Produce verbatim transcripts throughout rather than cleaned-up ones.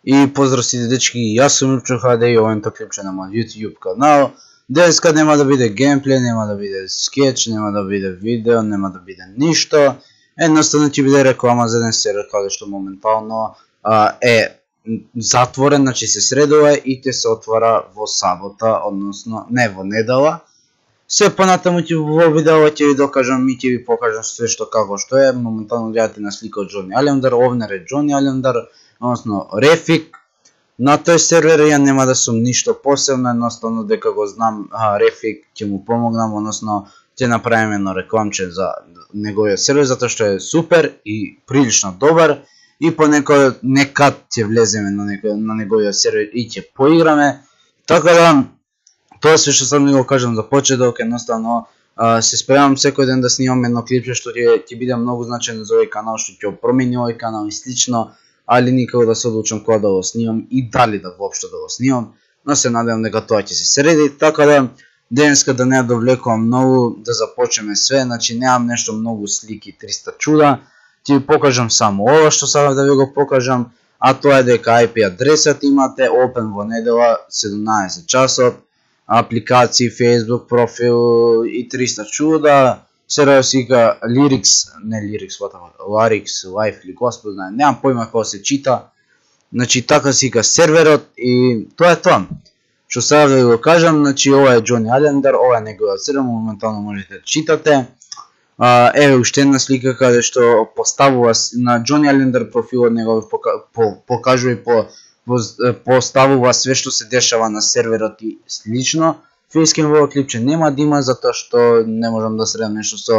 И поздрав сите дечки, јас сум Лупчо ха де и ова е клипче на мојот YouTube канал. Денеска нема да биде геймплей, нема да биде скетч, нема да биде видео, нема да биде ништо. Едноставно ќе биде реклама за еден сервер каде што моментално а, е затворен, значи се средува и ќе се отвара во сабота, односно не во недела. Се понатаму ќе во видео ќе ви докажам и ќе ви покажам све што како што е. Моментално гледате на слика од Джони Алендър, овнер е Джони Алендър, односно Рефик. На тој сервер ја нема да сум ништо посебно, едноставно дека го знам а, Рефик ќе му помогнам, односно ќе направиме едно рекламче за неговиот сервер затоа што е супер и прилично добар и по некој некад ќе влеземе на некој на неговиот сервер и ќе поиграме. Така да тоа се што сам го кажам за почеток, едноставно а, се спремам секој ден да снимам едно клипче што ќе ќе биде многу значајно за овој канал, што ќе промени овој канал и слично, али никако да се одлучам кога да го снимам и дали да воопшто да го снимам, но се надевам дека тоа ќе се среди. Така да денеска да не ја довлекувам многу, да започнеме све, значи немам нешто многу слики, триста чуда, ќе ви покажам само ова што сакам да ви го покажам, а тоа е дека ај пи адресат имате, open во недела седумнаесет часот, апликации, Facebook профил и триста чуда. Серијал се вика Lyrics, не Lyrics, Larix, Life или Господ знае, немам појма како се чита. Значи така се вика серверот и тоа е тоа. Што сега да ви го кажам, значи ова е Джони Алендър, ова е неговиот сервер, моментално можете да читате. А, еве уште една слика каде што поставува на Джони Алендър профилот негов покажува и по, по, поставува све што се дешава на серверот и слично. Фейским во клипче нема да има затоа што не можам да средам нешто со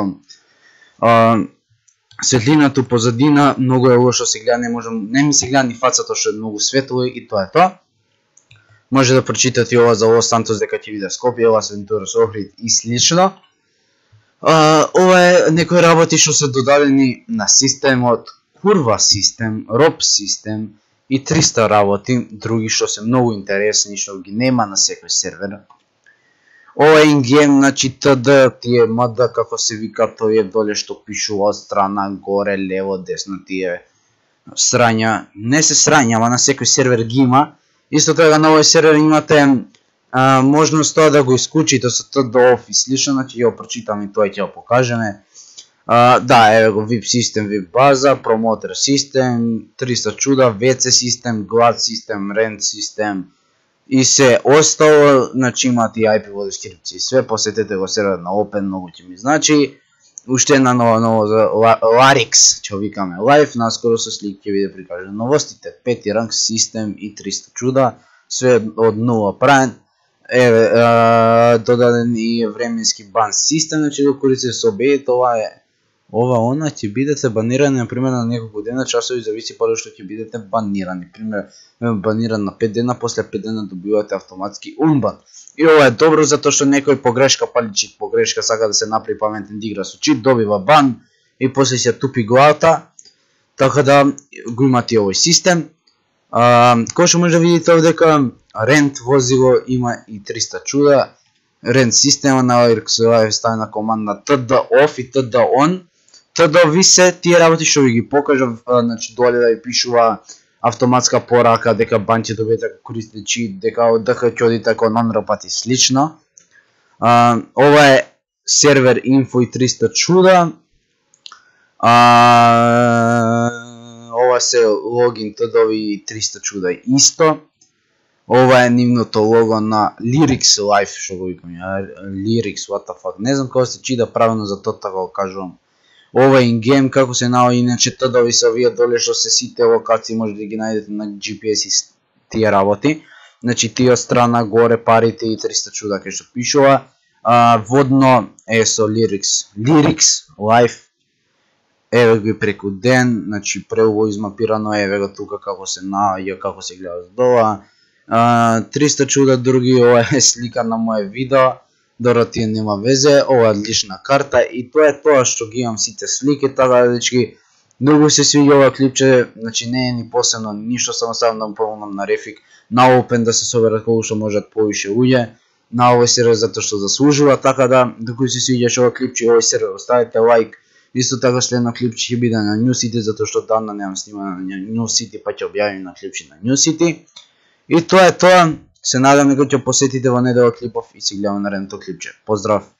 а, светлината позадина, многу е лошо се гледа, не можам, не ми се гледа ни фацата што е многу светло и тоа е тоа. Може да прочитате ова за Лос Сантос дека ќе биде Скопје, ова се Вентурас Охрид и слично. А, ова е некои работи што се додадени на системот, курва систем, роб систем и триста работи, други што се многу интересни што ги нема на секој сервер. Ова е ингейм, значи Т Д, тие М Д како се вика, тој е доле што пишува од страна, горе, лево, десно, тие срања, не се срања, ама на секој сервер ги има. Исто така на овој сервер имате а, можност тоа да го исклучите со Т Д оф и слично, значи ја прочитам и тоа ќе ја покажеме. А, да, еве го ви ай пи систем, ви ай пи база, промотер систем, триста чуда, В Ц систем, глад систем, рент систем и се остало, значи имате и ај пи во дескрипција. Све посетете го серверот на Open, многу ќе ми значи. Уште една нова нова за Larix, ќе викаме лайв, наскоро со слики ќе биде прикажано новостите, пети ранг систем и триста чуда, све од нула правен. Еве, додаден и временски бан систем, значи го користите со Б, тоа е ова она ќе бидете банирани на пример на неколку дена, часови зависи па што ќе бидете банирани. Пример, баниран на пет дена, после пет дена добивате автоматски унбан. И ова е добро затоа што некој погрешка пали чит, погрешка сака да се направи паметен да игра со чит, добива бан и после се тупи главата. Така да го имате овој систем. А, кој што може да видите овде дека рент возило има и триста чуда. Рент система на Larix Live стави на команда Т Д оф и Т Д он. Т Д ви се тие работи што ви ги покажав, значи доле да ви пишува автоматска порака дека бан ќе добиете ако користите чит, дека од Д Х ќе одите ако нон-рапати слично. А, ова е сервер инфо и триста чуда. А, ова се логин Т Д ви и триста чуда исто. Ова е нивното лого на Lyrics Live, што го викам ја, Lyrics, what the fuck, не знам како се чита правилно, за тоа така го кажувам. Ова е ингейм, како се наоѓа, иначе Т Д ви се овие доле што се сите локации, може да ги најдете на Джи Пи Ес и тие работи. Значи тие страна, горе, парите и триста чуда кај што пишува. А, водно е со Lyrics, Lyrics Live. Еве го преку ден, значи преубаво измапирано, еве го тука како се наоѓа, како се гледа здола. Uh, триста чуда други, ова е слика на моје видео, дора тие нема везе, ова е лична карта и тоа е тоа што ги имам сите слики, така дечки, многу се свиѓа ова клипче, значи не е ни посебно ништо, само сам да му помогнам на Рефик, на Open да се соберат колку што можат повише луѓе, на овој сервер затоа што заслужува, така да, доколку се свиѓаш ова клипче и овој сервер, оставете лайк Исто така следно клипче ќе биде на New City, затоа што давно немам снимано на New City, па ќе објавим на клипче на New City. И тоа е тоа. Се надам дека ќе посетите во недела клипов и си гледаме наредното клипче. Поздрав!